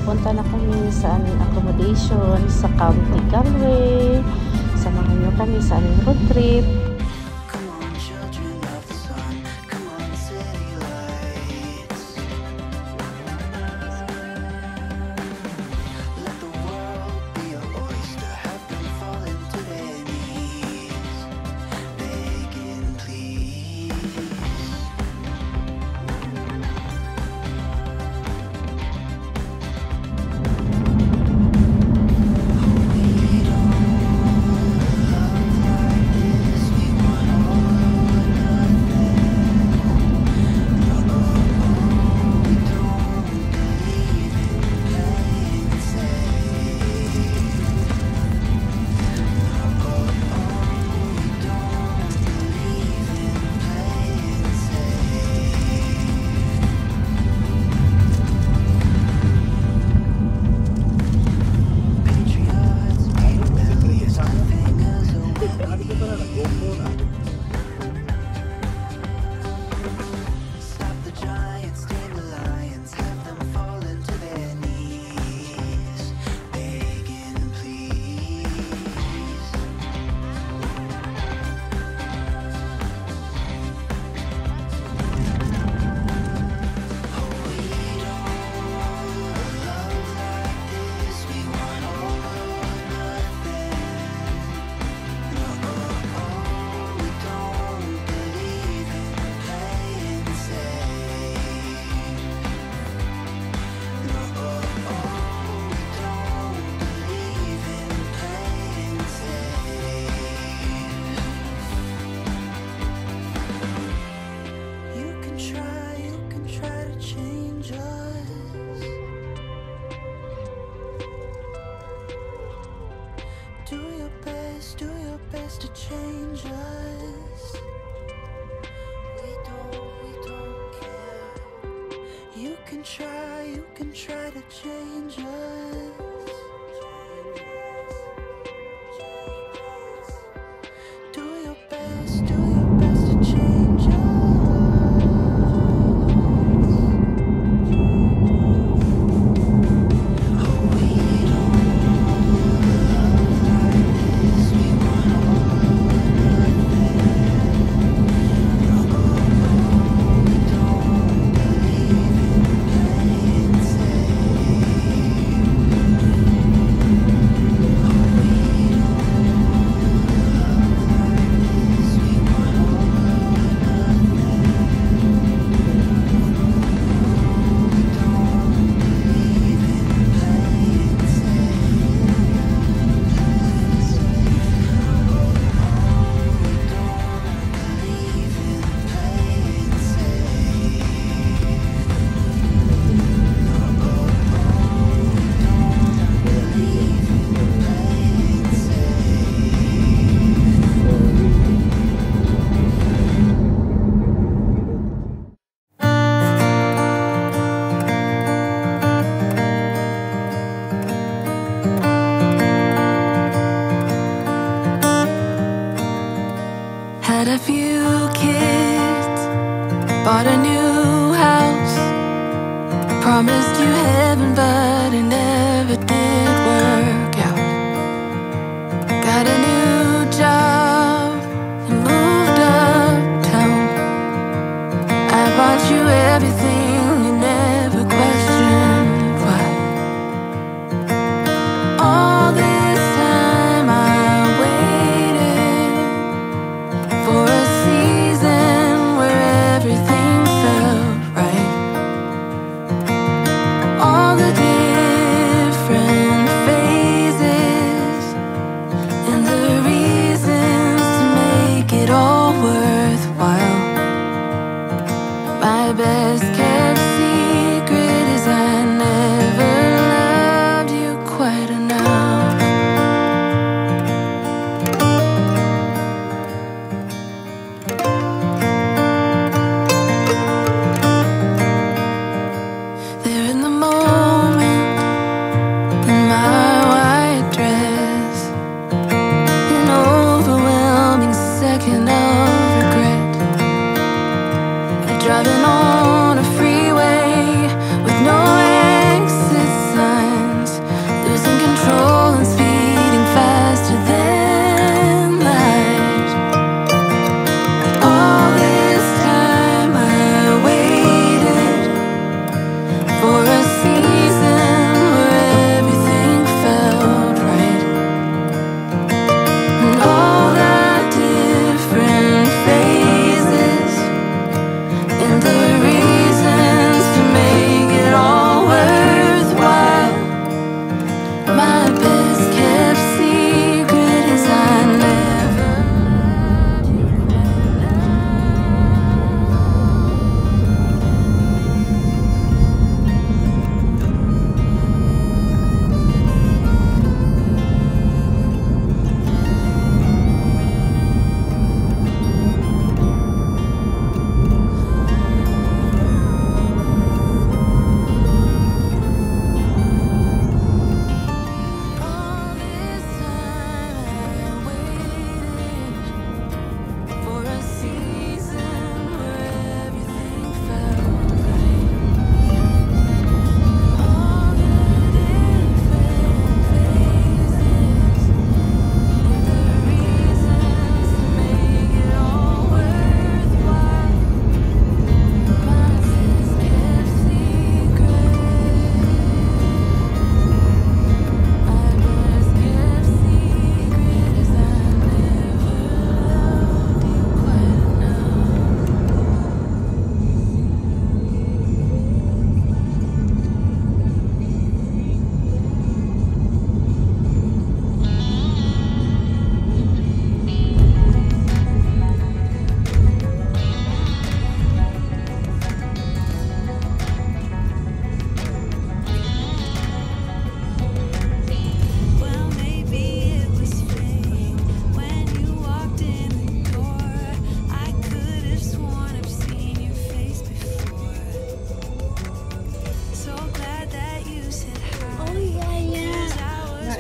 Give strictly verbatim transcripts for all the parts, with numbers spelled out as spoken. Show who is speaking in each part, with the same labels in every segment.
Speaker 1: papunta na kami sa aming accommodation sa County Galway. Samahan nyo kami sa aming road trip.
Speaker 2: To change us, we don't, we don't care. You can try, you can try to change us. Do your best, do your best to change us. Had a few kids, bought a new house, promised you heaven, but it never did work out. Got a new job and moved uptown. I bought you everything, you never questioned why. All this time I waited for a season where everything felt right. All the different phases and the reasons to make it all worthwhile. My best care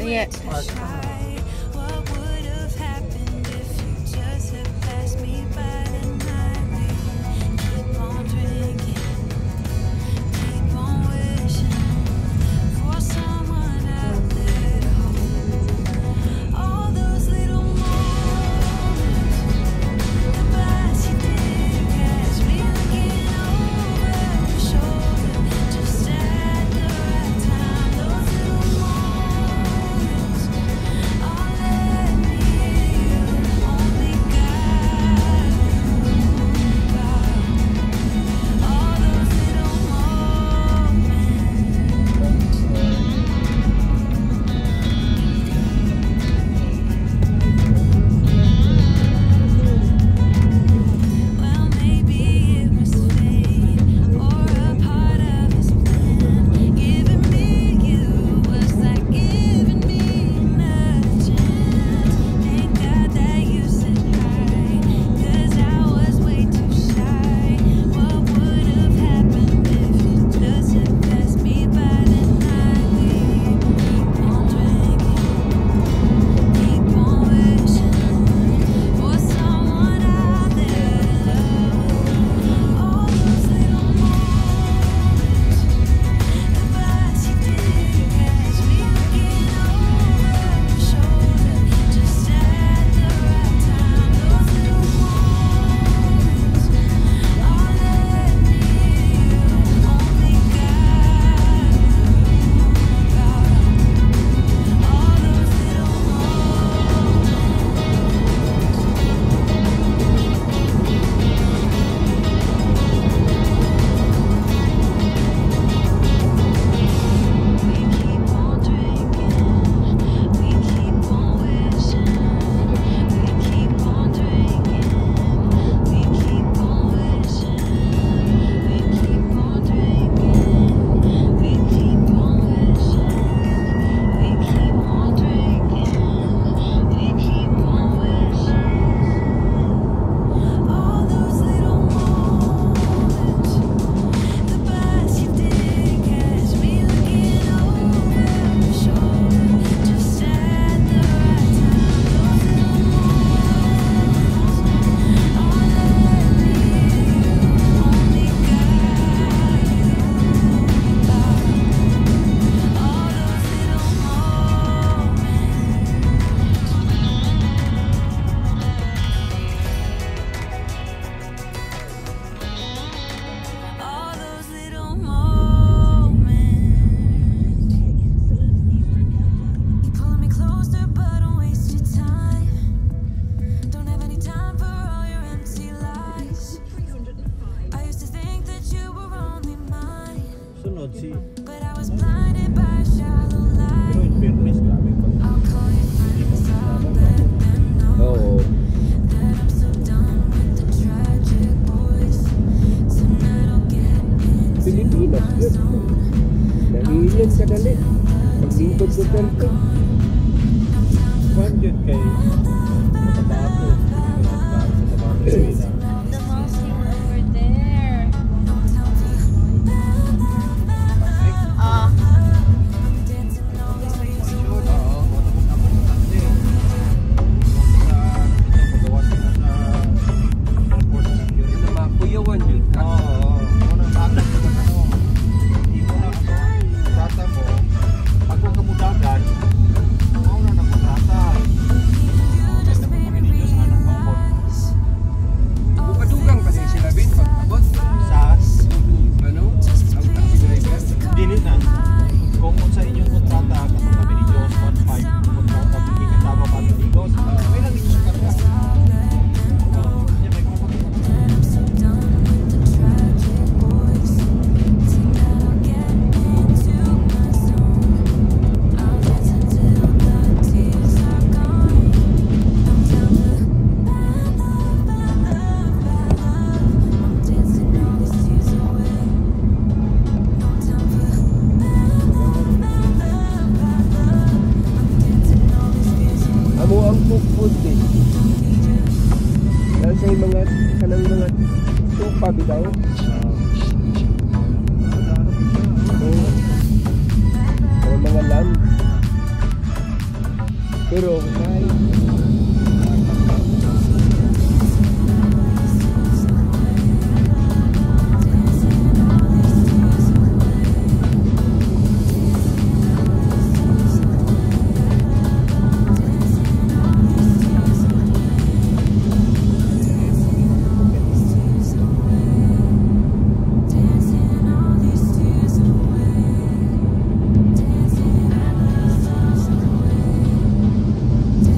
Speaker 1: Yeah.
Speaker 2: What would have happened if you just had passed me by tonight? We keep on drinking, keep on wishing for someone out there to hold. All those little moments, the past you did catch me looking over your shoulder, just at the right time. Those little moments all led me to you. Only God knew about all those little Well, maybe it was fate or a part of his plan. Giving me you was like giving me another chance. Thank God that you said hi, 'cause I was way too shy. What would have happened if you just had passed me by tonight? We keep on drinking, keep on wishing for someone out there to love. All those little moments, the past you did catch me looking over your shoulder, just at the right time. Those little moments all led me to you. Only God knew about all those little We keep on drinking, we keep on wishing, we keep on drinking, we keep on wishing, we keep on drinking, we keep on wishing, we keep on drinking, we keep on wishing. All those little moments, the past you did catch me looking over your shoulder, just at the right time. Those little moments all led me to you. Only God knew about all those little moments. All those little moments. You're pulling me closer, but don't waste your time. Don't have any time for all your empty lies. I used to think that you were only mine,
Speaker 3: Sunod si
Speaker 2: but I was blinded by a shallow light.
Speaker 3: Pero in fairness, grabe pa.
Speaker 2: I'll call your friends, I'll let them know
Speaker 3: Oo.
Speaker 2: that I'm so done with the tragic boys. Tonight I'll get into
Speaker 4: Pilipinas
Speaker 2: my
Speaker 4: yun.
Speaker 2: zone.
Speaker 4: Nahihilin ka dali. Paglibot ko dito.
Speaker 3: Kwan yun kay Matabato. Matabato sa Pilipinas.
Speaker 1: The mousing over there. Ah.
Speaker 4: Kuyawan yun.
Speaker 3: Oo. Muna bakit ka ba ano? Hindi mo na ano. Tata mo. Pag huwag ka mo dagan, mauna na mo tata.
Speaker 2: You just made me realize
Speaker 4: Pero, ay.
Speaker 2: Dancing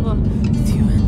Speaker 1: ko.
Speaker 2: with you and